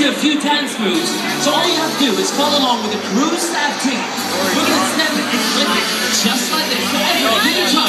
you a few dance moves. So all you have to do is follow along with the crew staff team. We're going to step and flip it just like this. So everybody, give it a try.